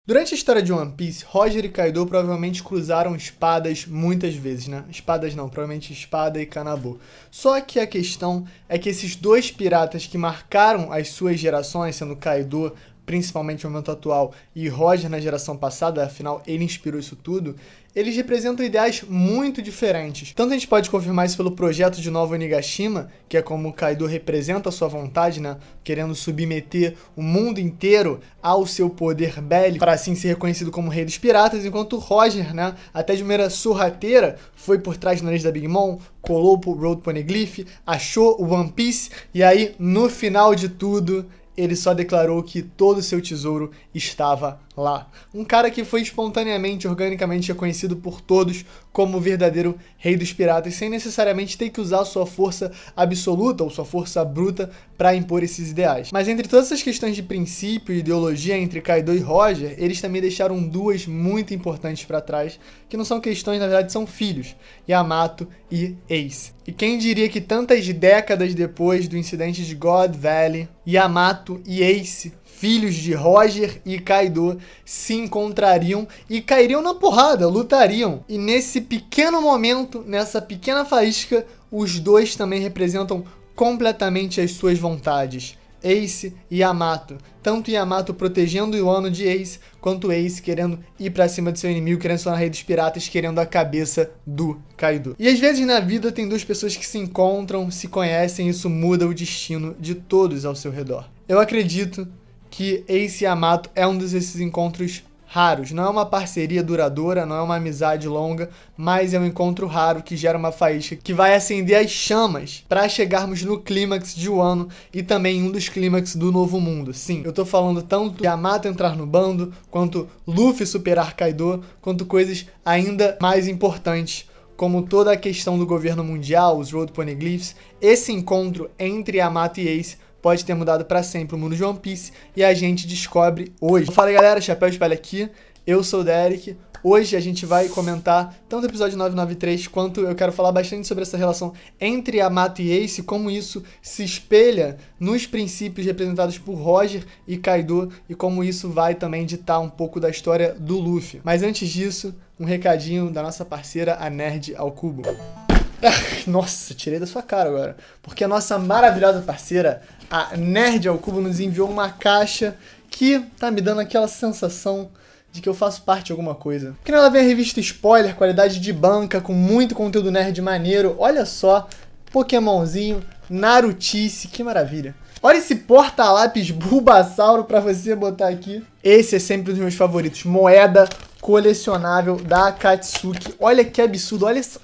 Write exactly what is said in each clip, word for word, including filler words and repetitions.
Durante a história de One Piece, Roger e Kaido provavelmente cruzaram espadas muitas vezes, né? Espadas não, provavelmente espada e Kanabo. Só que a questão é que esses dois piratas que marcaram as suas gerações, sendo Kaido principalmente no momento atual, e Roger na geração passada, afinal ele inspirou isso tudo, eles representam ideais muito diferentes. Tanto a gente pode confirmar isso pelo projeto de Nova Onigashima, que é como Kaido representa a sua vontade, né? Querendo submeter o mundo inteiro ao seu poder bélico, para assim ser reconhecido como rei dos piratas, enquanto Roger, né, até de maneira sorrateira, foi por trás do nariz da Big Mom, colou pro Road Poneglyph, achou o One Piece, e aí, no final de tudo, ele só declarou que todo o seu tesouro estava lá. Um cara que foi espontaneamente, organicamente reconhecido por todos como o verdadeiro rei dos piratas, sem necessariamente ter que usar sua força absoluta ou sua força bruta para impor esses ideais. Mas entre todas essas questões de princípio e ideologia entre Kaido e Roger, eles também deixaram duas muito importantes para trás, que não são questões, na verdade são filhos, Yamato e Ace. E quem diria que tantas décadas depois do incidente de God Valley, Yamato e Ace, filhos de Roger e Kaido, se encontrariam e cairiam na porrada, lutariam. E nesse pequeno momento, nessa pequena faísca, os dois também representam completamente as suas vontades. Ace e Yamato. Tanto Yamato protegendo o Wano de Ace, quanto Ace querendo ir pra cima do seu inimigo, querendo se tornar rei dos piratas, querendo a cabeça do Kaido. E às vezes na vida tem duas pessoas que se encontram, se conhecem, e isso muda o destino de todos ao seu redor. Eu acredito que Ace e Yamato é um desses encontros raros. Não é uma parceria duradoura, não é uma amizade longa, mas é um encontro raro que gera uma faísca que vai acender as chamas para chegarmos no clímax de Wano e também um dos clímax do Novo Mundo. Sim, eu tô falando tanto de Yamato entrar no bando, quanto Luffy superar Kaido, quanto coisas ainda mais importantes, como toda a questão do governo mundial, os Road Poneglyphs. Esse encontro entre Yamato e Ace pode ter mudado para sempre o mundo de One Piece, e a gente descobre hoje. Fala aí, galera, Chapéus Palha aqui, eu sou o Derek. Hoje a gente vai comentar tanto o episódio novecentos e noventa e três, quanto eu quero falar bastante sobre essa relação entre Yamato e Ace, como isso se espelha nos princípios representados por Roger e Kaido, e como isso vai também ditar um pouco da história do Luffy. Mas antes disso, um recadinho da nossa parceira, a Nerd ao Cubo. Nossa, tirei da sua cara agora. Porque a nossa maravilhosa parceira, a Nerd ao Cubo, nos enviou uma caixa que tá me dando aquela sensação de que eu faço parte de alguma coisa. Porque nela vem a revista Spoiler, qualidade de banca, com muito conteúdo nerd maneiro. Olha só, Pokémonzinho, Narutice, que maravilha. Olha esse porta-lápis Bulbasauro pra você botar aqui. Esse é sempre um dos meus favoritos. Moeda colecionável da Akatsuki. Olha que absurdo, olha essa...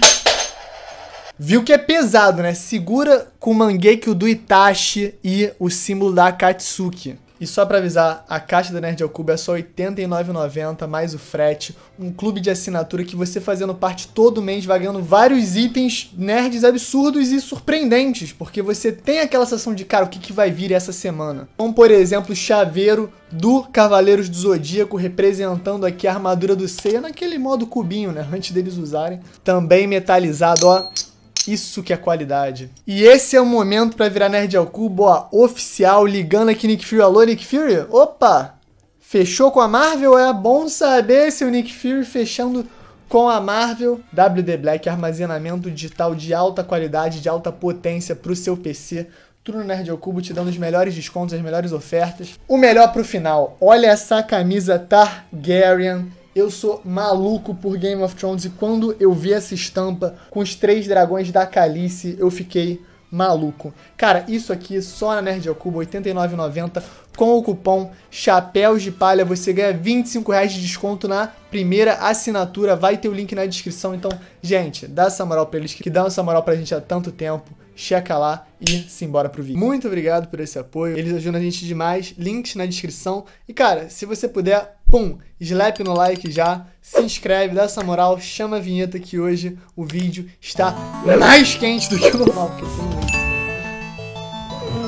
Viu que é pesado, né? Segura com o Mangekyo do Itachi e o símbolo da Akatsuki. E só pra avisar, a caixa da Nerd ao Cubo é só oitenta e nove reais e noventa centavos mais o frete. Um clube de assinatura que você fazendo parte todo mês vai ganhando vários itens nerds absurdos e surpreendentes. Porque você tem aquela sensação de, cara, o que, que vai vir essa semana? Como, por exemplo, o chaveiro do Cavaleiros do Zodíaco, representando aqui a armadura do Seiya naquele modo cubinho, né? Antes deles usarem. Também metalizado, ó. Isso que é qualidade. E esse é o momento pra virar Nerd ao Cubo, ó, oficial, ligando aqui Nick Fury. Alô, Nick Fury? Opa! Fechou com a Marvel? É bom saber se o Nick Fury fechando com a Marvel. W D Black, armazenamento digital de alta qualidade, de alta potência pro seu P C. Tudo no Nerd ao Cubo, te dando os melhores descontos, as melhores ofertas. O melhor pro final. Olha essa camisa Targaryen. Eu sou maluco por Game of Thrones e quando eu vi essa estampa com os três dragões da Calice, eu fiquei maluco. Cara, isso aqui só na Nerd ao Cubo, oitenta e nove reais e noventa centavos, com o cupom Chapéus de Palha, você ganha vinte e cinco reais de desconto na primeira assinatura. Vai ter o link na descrição. Então, gente, dá essa moral pra eles que dão essa moral pra gente há tanto tempo. Checa lá e simbora pro vídeo. Muito obrigado por esse apoio, eles ajudam a gente demais. Links na descrição. E cara, se você puder, pum, slap no like já, se inscreve, dá essa moral, chama a vinheta que hoje o vídeo está mais quente do que o normal, porque tem muito.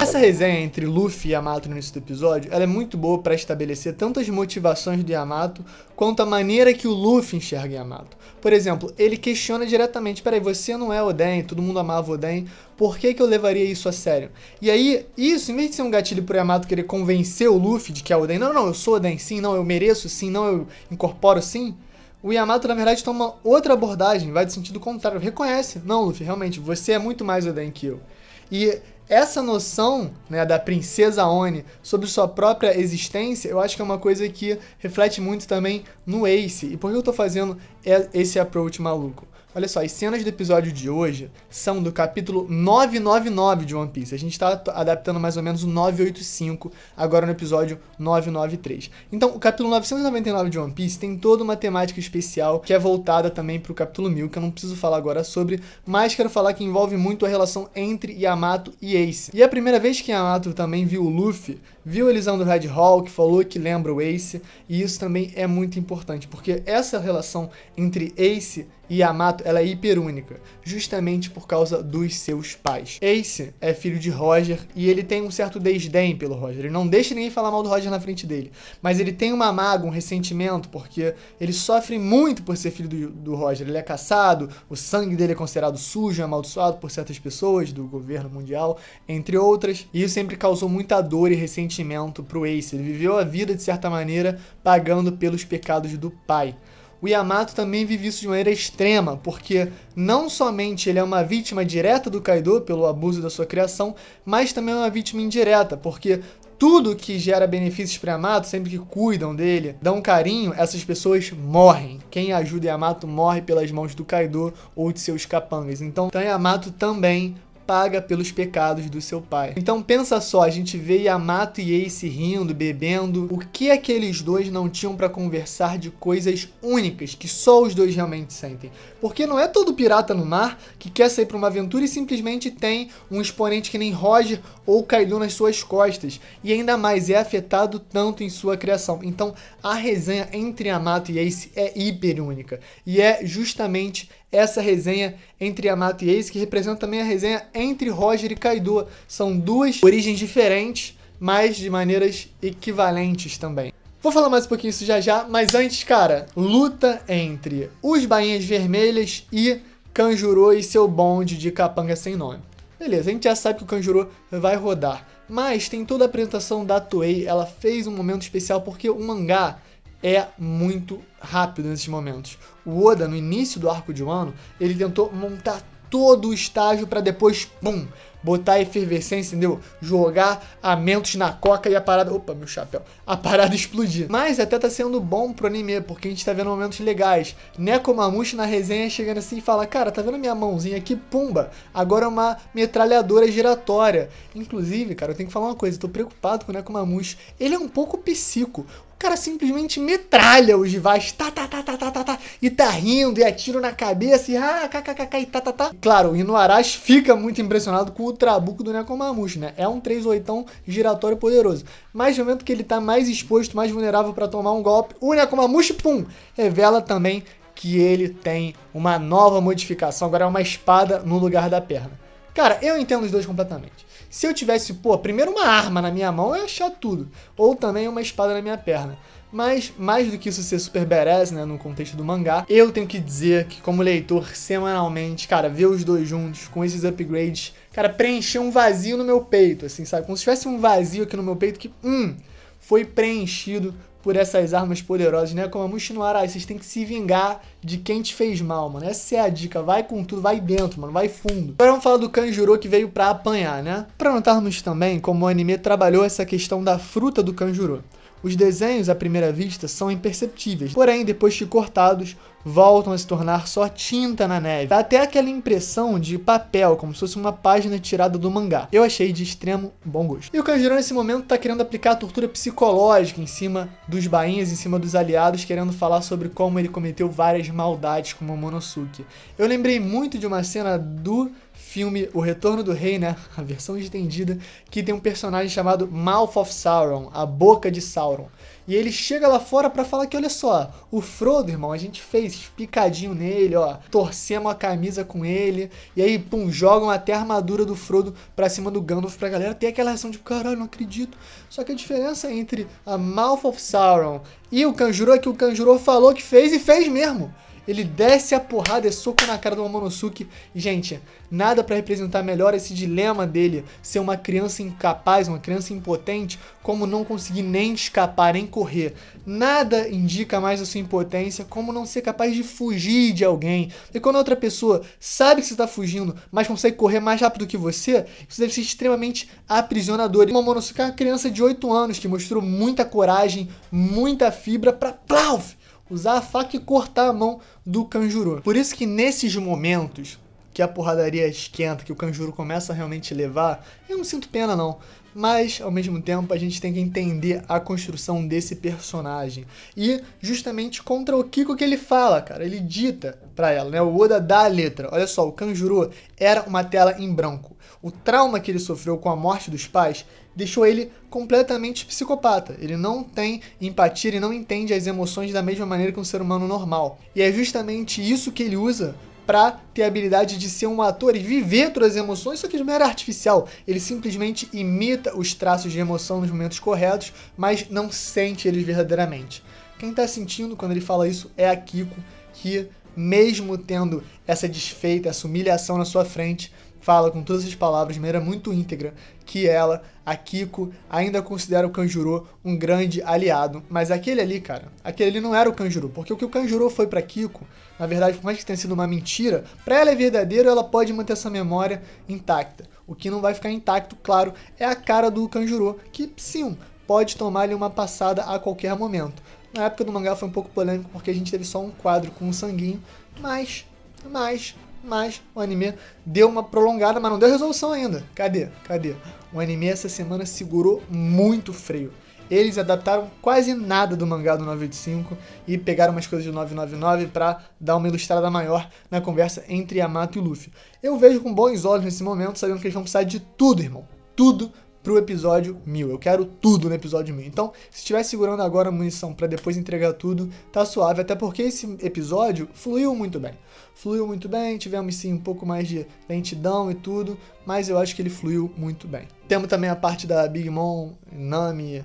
Essa resenha entre Luffy e Yamato no início do episódio, ela é muito boa para estabelecer tanto as motivações do Yamato, quanto a maneira que o Luffy enxerga Yamato. Por exemplo, ele questiona diretamente, peraí, você não é Oden, todo mundo amava Oden, por que que eu levaria isso a sério? E aí, isso, em vez de ser um gatilho pro Yamato querer convencer o Luffy de que é Oden, não, não, eu sou Oden, sim, não, eu mereço, sim, não, eu incorporo, sim, o Yamato, na verdade, toma outra abordagem, vai do sentido contrário, reconhece, não, Luffy, realmente, você é muito mais Oden que eu. E essa noção, né, da princesa Oni sobre sua própria existência, eu acho que é uma coisa que reflete muito também no Ace. E por que eu tô fazendo esse approach maluco? Olha só, as cenas do episódio de hoje são do capítulo novecentos e noventa e nove de One Piece. A gente está adaptando mais ou menos o novecentos e oitenta e cinco, agora no episódio novecentos e noventa e três. Então, o capítulo novecentos e noventa e nove de One Piece tem toda uma temática especial que é voltada também para o capítulo mil, que eu não preciso falar agora sobre, mas quero falar que envolve muito a relação entre Yamato e Ace. E a primeira vez que Yamato também viu o Luffy, viu ele usando o Red Hawk, falou que lembra o Ace, e isso também é muito importante, porque essa relação entre Ace e Yamato, ela é hiperúnica, justamente por causa dos seus pais. Ace é filho de Roger e ele tem um certo desdém pelo Roger. Ele não deixa ninguém falar mal do Roger na frente dele, mas ele tem uma mágoa, um ressentimento, porque ele sofre muito por ser filho do, do Roger. Ele é caçado, o sangue dele é considerado sujo, amaldiçoado por certas pessoas do governo mundial, entre outras, e isso sempre causou muita dor e ressentimento pro Ace. Ele viveu a vida, de certa maneira, pagando pelos pecados do pai. O Yamato também vive isso de maneira extrema, porque não somente ele é uma vítima direta do Kaido pelo abuso da sua criação, mas também é uma vítima indireta, porque tudo que gera benefícios para Yamato, sempre que cuidam dele, dão carinho, essas pessoas morrem. Quem ajuda Yamato morre pelas mãos do Kaido ou de seus capangas. Então, então Yamato também paga pelos pecados do seu pai. Então pensa só, a gente vê Yamato e Ace rindo, bebendo. O que aqueles dois não tinham para conversar de coisas únicas que só os dois realmente sentem? Porque não é todo pirata no mar que quer sair para uma aventura e simplesmente tem um exponente que nem Roger ou Kaido nas suas costas. E ainda mais, é afetado tanto em sua criação. Então a resenha entre Yamato e Ace é hiper única. E é justamente essa resenha entre Yamato e Ace que representa também a resenha entre Roger e Kaido. São duas origens diferentes, mas de maneiras equivalentes também. Vou falar mais um pouquinho isso já já, mas antes, cara, luta entre os Bainhas Vermelhas e Kanjuro e seu bonde de capanga sem nome. Beleza, a gente já sabe que o Kanjuro vai rodar, mas tem toda a apresentação da Toei, ela fez um momento especial porque o mangá é muito rápido nesses momentos. O Oda, no início do arco de Wano, ele tentou montar todo o estágio para depois, pum, botar efervescência, entendeu? Jogar a Mentos na coca e a parada... Opa, meu chapéu. A parada explodir. Mas até tá sendo bom pro anime, porque a gente tá vendo momentos legais. Nekomamushi na resenha chegando assim e fala, cara, tá vendo minha mãozinha aqui? Pumba! Agora é uma metralhadora giratória. Inclusive, cara, eu tenho que falar uma coisa. Eu tô preocupado com o Nekomamushi. Ele é um pouco psico. O cara simplesmente metralha os rivais, tá, tá, tá, tá, tá, tá, tá, e tá rindo, e atira na cabeça, e ah, kkk, e tá, tá, tá. Claro, o Inuarashi fica muito impressionado com o trabuco do Nekomamushi, né? É um três oitão giratório poderoso. Mas no momento que ele tá mais exposto, mais vulnerável pra tomar um golpe, o Nekomamushi, pum, revela também que ele tem uma nova modificação, agora é uma espada no lugar da perna. Cara, eu entendo os dois completamente. Se eu tivesse, pô, primeiro uma arma na minha mão, eu ia achar tudo. Ou também uma espada na minha perna. Mas, mais do que isso ser super badass, né, no contexto do mangá, eu tenho que dizer que, como leitor, semanalmente, cara, ver os dois juntos, com esses upgrades, cara, preencher um vazio no meu peito, assim, sabe? Como se tivesse um vazio aqui no meu peito que, hum, foi preenchido por essas armas poderosas, né? Como a Mushinuara, vocês têm que se vingar de quem te fez mal, mano. Essa é a dica. Vai com tudo, vai dentro, mano. Vai fundo. Agora vamos falar do Kanjuro que veio pra apanhar, né? Pra notarmos também como o anime trabalhou essa questão da fruta do Kanjuro. Os desenhos, à primeira vista, são imperceptíveis, porém, depois que cortados, voltam a se tornar só tinta na neve. Dá até aquela impressão de papel, como se fosse uma página tirada do mangá. Eu achei de extremo bom gosto. E o Kanjuro, nesse momento, tá querendo aplicar a tortura psicológica em cima dos bainhas, em cima dos aliados, querendo falar sobre como ele cometeu várias maldades com o Momonosuke. Eu lembrei muito de uma cena do filme O Retorno do Rei, né, a versão estendida, que tem um personagem chamado Mouth of Sauron, a boca de Sauron. E ele chega lá fora pra falar que, olha só, o Frodo, irmão, a gente fez picadinho nele, ó, torcemos a camisa com ele, e aí, pum, jogam até a armadura do Frodo pra cima do Gandalf pra galera ter aquela reação de, caralho, não acredito. Só que a diferença entre a Mouth of Sauron e o Conjurou é que o Conjurou falou que fez e fez mesmo. Ele desce a porrada, é soco na cara do Momonosuke. E, gente, nada pra representar melhor esse dilema dele, ser uma criança incapaz, uma criança impotente, como não conseguir nem escapar, nem correr. Nada indica mais a sua impotência como não ser capaz de fugir de alguém. E quando a outra pessoa sabe que você tá fugindo, mas consegue correr mais rápido que você, isso deve ser extremamente aprisionador. E o Momonosuke é uma criança de oito anos que mostrou muita coragem, muita fibra pra plauf, usar a faca e cortar a mão do Conjurou. Por isso que nesses momentos que a porradaria esquenta, que o Conjurou começa a realmente levar, eu não sinto pena não. Mas, ao mesmo tempo, a gente tem que entender a construção desse personagem. E, justamente, contra o Kiko que ele fala, cara. Ele dita pra ela, né? O Oda dá a letra. Olha só, o Conjurou era uma tela em branco. O trauma que ele sofreu com a morte dos pais deixou ele completamente psicopata. Ele não tem empatia, ele não entende as emoções da mesma maneira que um ser humano normal. E é justamente isso que ele usa para ter a habilidade de ser um ator e viver todas as emoções, só que de maneira artificial. Ele simplesmente imita os traços de emoção nos momentos corretos, mas não sente eles verdadeiramente. Quem está sentindo quando ele fala isso é a Kiko, que mesmo tendo essa desfeita, essa humilhação na sua frente, fala com todas as palavras de maneira muito íntegra que ela, a Kiko, ainda considera o Conjurou um grande aliado. Mas aquele ali, cara, aquele ali não era o Conjurou, porque o que o Conjurou foi pra Kiko, na verdade, por mais que tenha sido uma mentira, pra ela é verdadeiro, ela pode manter essa memória intacta. O que não vai ficar intacto, claro, é a cara do Conjurou, que sim, pode tomar-lhe uma passada a qualquer momento. Na época do mangá foi um pouco polêmico, porque a gente teve só um quadro com um sanguinho, mas, mas... Mas o anime deu uma prolongada, mas não deu resolução ainda. Cadê? Cadê? O anime essa semana segurou muito freio. Eles adaptaram quase nada do mangá do nove oito cinco e pegaram umas coisas do nove nove nove pra dar uma ilustrada maior na conversa entre Yamato e Luffy. Eu vejo com bons olhos nesse momento, sabendo que eles vão precisar de tudo, irmão. Tudo pro episódio mil. Eu quero tudo no episódio mil. Então, se estiver segurando agora a munição pra depois entregar tudo, tá suave. Até porque esse episódio fluiu muito bem. Fluiu muito bem, tivemos sim um pouco mais de lentidão e tudo, mas eu acho que ele fluiu muito bem. Temos também a parte da Big Mom, Nami,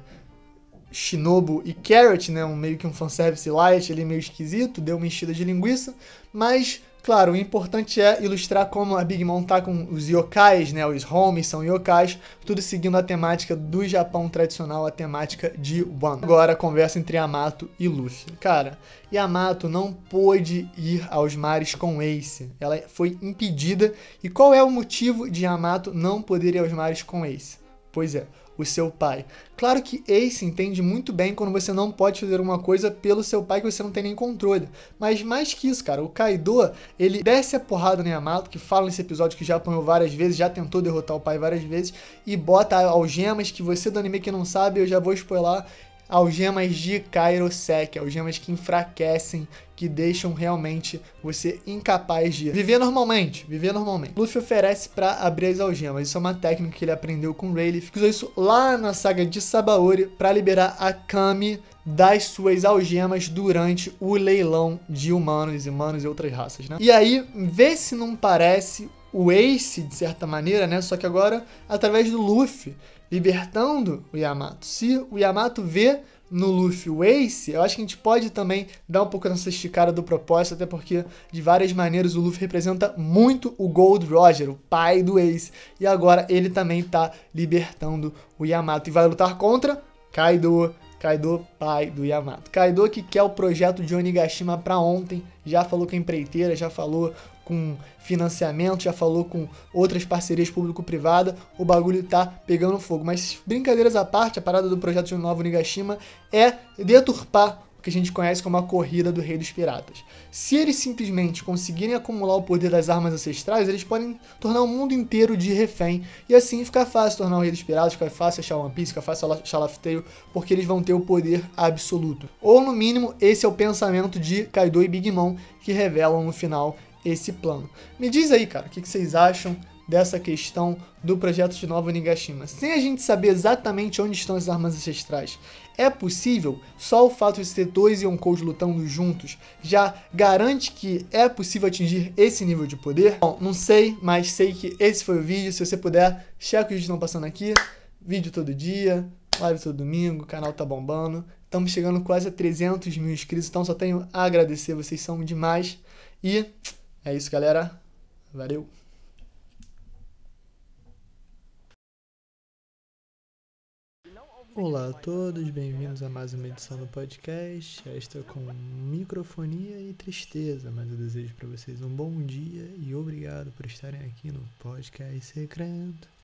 Shinobu e Carrot, né? Um, meio que um fanservice light, ele meio esquisito, deu uma enchida de linguiça, mas... Claro, o importante é ilustrar como a Big Mom tá com os yokais, né? Os homies são yokais, tudo seguindo a temática do Japão tradicional, a temática de Wano. Agora a conversa entre Yamato e Luffy. Cara, Yamato não pôde ir aos mares com Ace. Ela foi impedida. E qual é o motivo de Yamato não poder ir aos mares com Ace? Pois é, o seu pai. Claro que Ace entende muito bem quando você não pode fazer uma coisa pelo seu pai que você não tem nem controle. Mas mais que isso, cara, o Kaido, ele desce a porrada no Yamato, que fala nesse episódio que já apanhou várias vezes, já tentou derrotar o pai várias vezes, e bota algemas que você do anime que não sabe, eu já vou spoiler, algemas de Kairosek, algemas que enfraquecem, que deixam realmente você incapaz de viver normalmente, viver normalmente. Luffy oferece para abrir as algemas, isso é uma técnica que ele aprendeu com Rayleigh, usou isso lá na saga de Sabaody para liberar a Kami das suas algemas durante o leilão de humanos, humanos e outras raças, né? E aí, vê se não parece o Ace, de certa maneira, né? Só que agora, através do Luffy, libertando o Yamato. Se o Yamato vê no Luffy o Ace, eu acho que a gente pode também dar um pouco nessa esticada do propósito, até porque, de várias maneiras, o Luffy representa muito o Gold Roger, o pai do Ace. E agora ele também tá libertando o Yamato e vai lutar contra Kaido. Kaido, pai do Yamato. Kaido que quer o projeto de Onigashima para ontem, já falou com a empreiteira, já falou com financiamento, já falou com outras parcerias público-privada, o bagulho tá pegando fogo. Mas brincadeiras à parte, a parada do projeto de Nova Onigashima é deturpar o que a gente conhece como a corrida do Rei dos Piratas. Se eles simplesmente conseguirem acumular o poder das armas ancestrais, eles podem tornar o mundo inteiro de refém, e assim fica fácil tornar o Rei dos Piratas, fica fácil achar One Piece, fica fácil achar Laugh Tale, porque eles vão ter o poder absoluto. Ou no mínimo, esse é o pensamento de Kaido e Big Mom, que revelam no final esse plano. Me diz aí, cara, o que vocês acham dessa questão do projeto de Nova Onigashima? Sem a gente saber exatamente onde estão as armas ancestrais, É possível? Só o fato de ter dois Yonkous lutando juntos já garante que é possível atingir esse nível de poder? Bom, não sei, mas sei que esse foi o vídeo. Se você puder, checa os vídeos que estão passando aqui. Vídeo todo dia, live todo domingo, o canal tá bombando. Estamos chegando quase a trezentos mil inscritos, então só tenho a agradecer, vocês são demais. E é isso, galera. Valeu! Olá a todos, bem-vindos a mais uma edição do podcast. Esta com microfonia e tristeza, mas eu desejo para vocês um bom dia e obrigado por estarem aqui no podcast secreto.